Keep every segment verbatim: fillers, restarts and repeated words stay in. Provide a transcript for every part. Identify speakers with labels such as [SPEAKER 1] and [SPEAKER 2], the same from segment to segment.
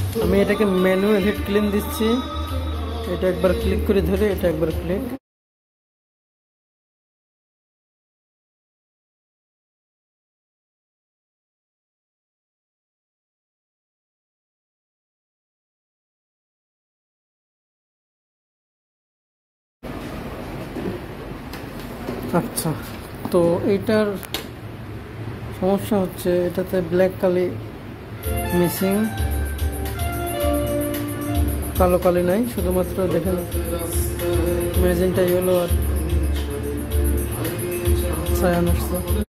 [SPEAKER 1] আমি এটাকে manual hit clean দিচ্ছি। এটা একবার ক্লিক করে ধরে এটা একবার ক্লিক। আচ্ছা, তো এইটার সমস্যা হচ্ছে এটাতে ব্ল্যাক কালি মিসিং, কালো কালি নাই, শুধুমাত্র দেখেন ম্যাজেন্টা ইয়েলো আর সায়ান আসছে।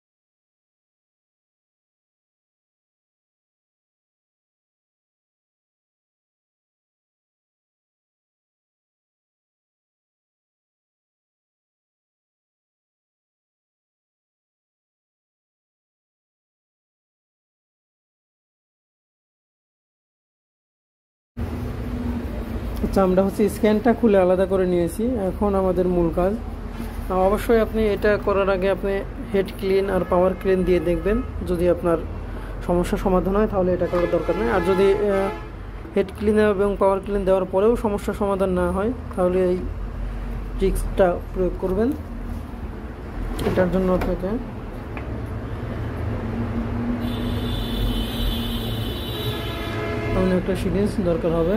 [SPEAKER 1] আচ্ছা, আমরা হচ্ছে স্ক্যানটা খুলে আলাদা করে নিয়েছি। এখন আমাদের মূল কাজ, অবশ্যই আপনি এটা করার আগে আপনি হেড ক্লিন আর পাওয়ার ক্লিন দিয়ে দেখবেন। যদি আপনার সমস্যার সমাধান হয় তাহলে এটা করার দরকার নেই। আর যদি হেড ক্লিন এবং পাওয়ার ক্লিন দেওয়ার পরেও সমস্যার সমাধান না হয় তাহলে এই ট্রিক্সটা প্রয়োগ করবেন। এটার জন্য আপনাকে অন্য একটা সিরিজ দরকার হবে।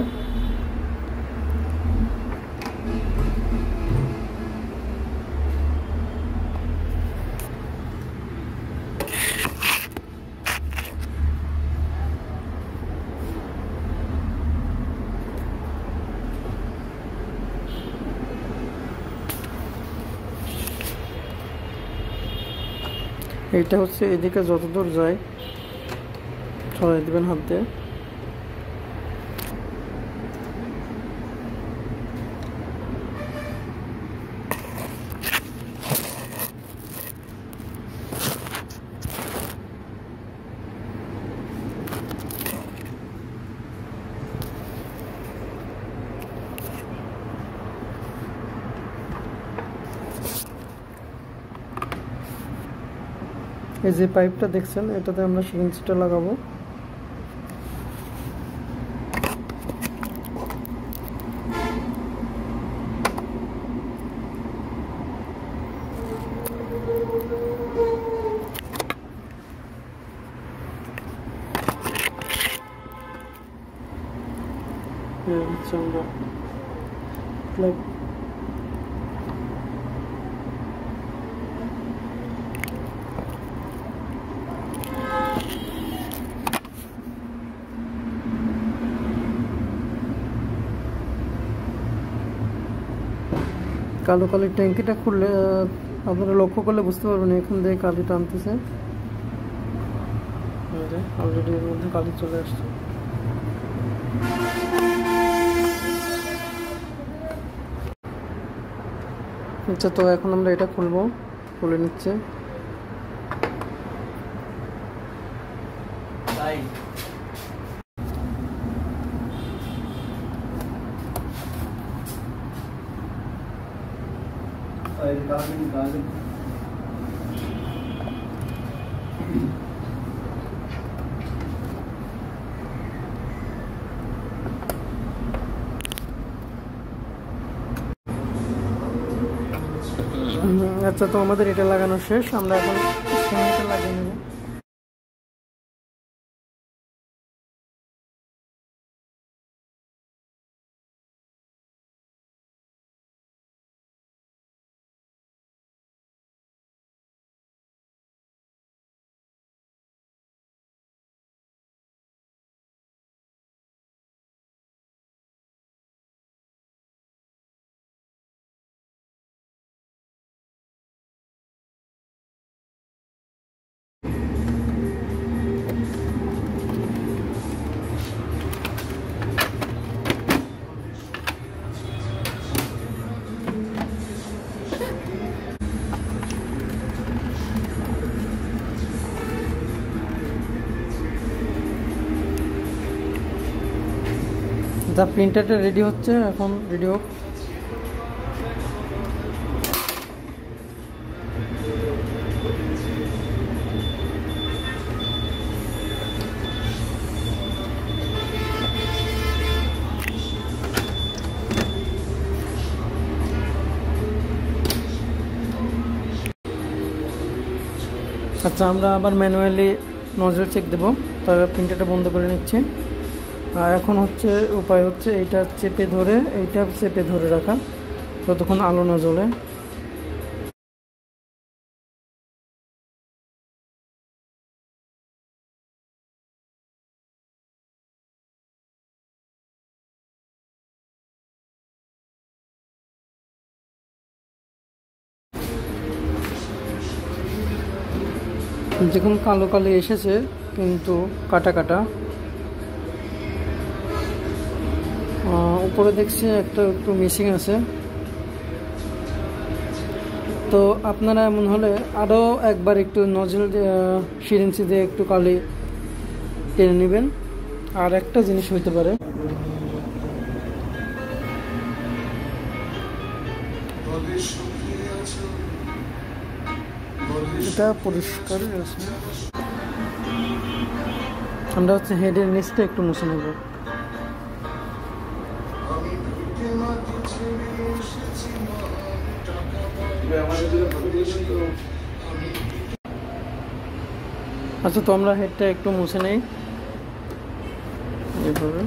[SPEAKER 1] এইটা হচ্ছে এদিকে যতদূর যায় ছড়াই দেবেন হাত দিয়ে। এই যে পাইপটা দেখছেন, এটাতে আমরা সিরিঞ্জটা লাগাবো। আমরা কালো কালির ট্যাঙ্কিটা খুললে আপনারা লক্ষ্য করলে বুঝতে পারবেন এখান থেকে কালি টানতেছে। অলরেডি এর মধ্যে কালি চলে আসছে। আচ্ছা, তো এখন আমরা এটা খুলবো, খুলে নিচ্ছে। আচ্ছা, তো আমাদের এটা লাগানো শেষ। আমরা এখন এটা লাগিয়ে নেব। যা প্রিন্টারটা রেডি হচ্ছে, এখন রেডি হোক। আচ্ছা, আমরা আবার ম্যানুয়ালি নজল চেক দেবো, তার প্রিন্টারটা বন্ধ করে নিচ্ছি। আর এখন হচ্ছে উপায় হচ্ছে এইটা চেপে ধরে এইটা চেপে ধরে রাখা যতক্ষণ আলো না জ্বলে। দেখুন কালো কালো এসেছে কিন্তু কাটা কাটা। উপরে দেখছি একটা একটু মিসিং আছে। তো আপনারা এমন হলে আরও একবার একটু নজল সিরিঞ্চি দিয়ে একটু কালি টেনে নেবেন। আর একটা জিনিস হইতে পারে, এটা পরিষ্কার আছে, আমরা হচ্ছে হেডের নিচটা একটু মুছে নেব। আচ্ছা, তো আমরা হেডটা একটু মুছে নেই এভাবে।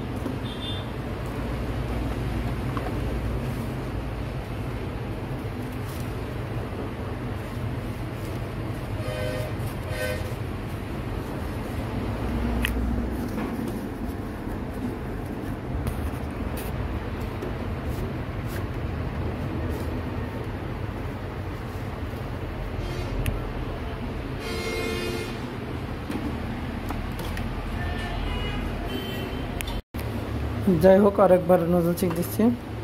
[SPEAKER 1] যাই হোক, আরেকবার নজল চেক দিচ্ছি।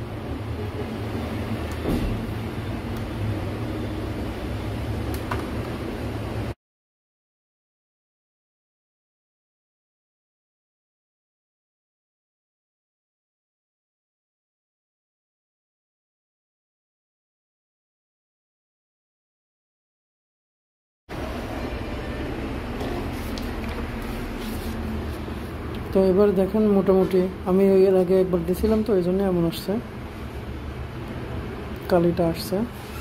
[SPEAKER 1] তো এবার দেখেন মোটামুটি আমি এর আগে একবার দিয়েছিলাম তো এই জন্য এমন আসছে, কালিটা আসছে।